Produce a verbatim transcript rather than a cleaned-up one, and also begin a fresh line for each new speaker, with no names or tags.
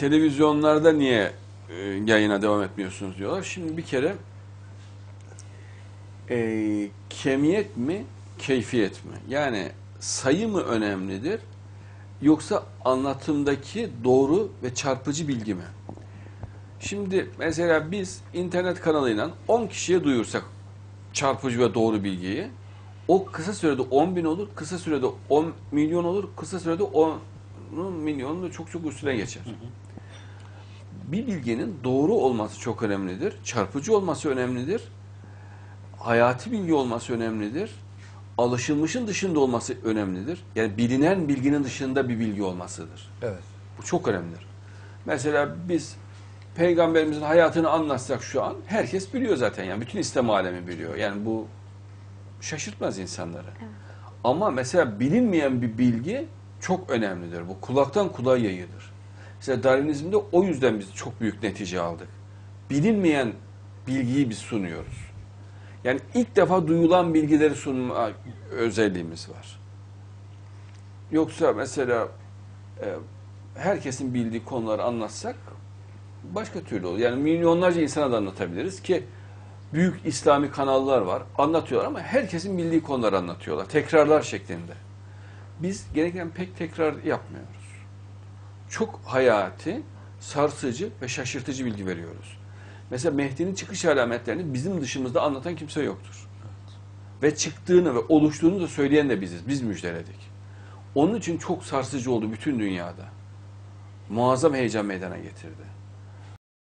televizyonlarda niye e, yayına devam etmiyorsunuz diyorlar. Şimdi bir kere e, kemiyet mi, keyfiyet mi? Yani sayı mı önemlidir, yoksa anlatımdaki doğru ve çarpıcı bilgi mi? Şimdi mesela biz internet kanalıyla on kişiye duyursak çarpıcı ve doğru bilgiyi, o kısa sürede on bin olur, kısa sürede on milyon olur, kısa sürede on milyonun çok çok üstüne geçer. Hı hı. Bir bilginin doğru olması çok önemlidir, çarpıcı olması önemlidir, hayati bilgi olması önemlidir, alışılmışın dışında olması önemlidir. Yani bilinen bilginin dışında bir bilgi olmasıdır.
Evet.
Bu çok önemlidir. Mesela biz Peygamberimizin hayatını anlatsak şu an herkes biliyor zaten, yani bütün İslam alemi biliyor. Yani bu şaşırtmaz insanları. Evet. Ama mesela bilinmeyen bir bilgi çok önemlidir. Bu kulaktan kulağa yayılır. Mesela Darwinizm'de o yüzden biz çok büyük netice aldık. Bilinmeyen bilgiyi biz sunuyoruz. Yani ilk defa duyulan bilgileri sunma özelliğimiz var. Yoksa mesela e, herkesin bildiği konuları anlatsak başka türlü olur. Yani milyonlarca insana da anlatabiliriz ki büyük İslami kanallar var. Anlatıyorlar ama herkesin bildiği konuları anlatıyorlar. Tekrarlar şeklinde. Biz gereken pek tekrar yapmıyoruz. Çok hayati, sarsıcı ve şaşırtıcı bilgi veriyoruz. Mesela Mehdi'nin çıkış alametlerini bizim dışımızda anlatan kimse yoktur. Evet. Ve çıktığını ve oluştuğunu da söyleyen de biziz. Biz müjdeledik. Onun için çok sarsıcı oldu bütün dünyada. Muazzam heyecan meydana getirdi.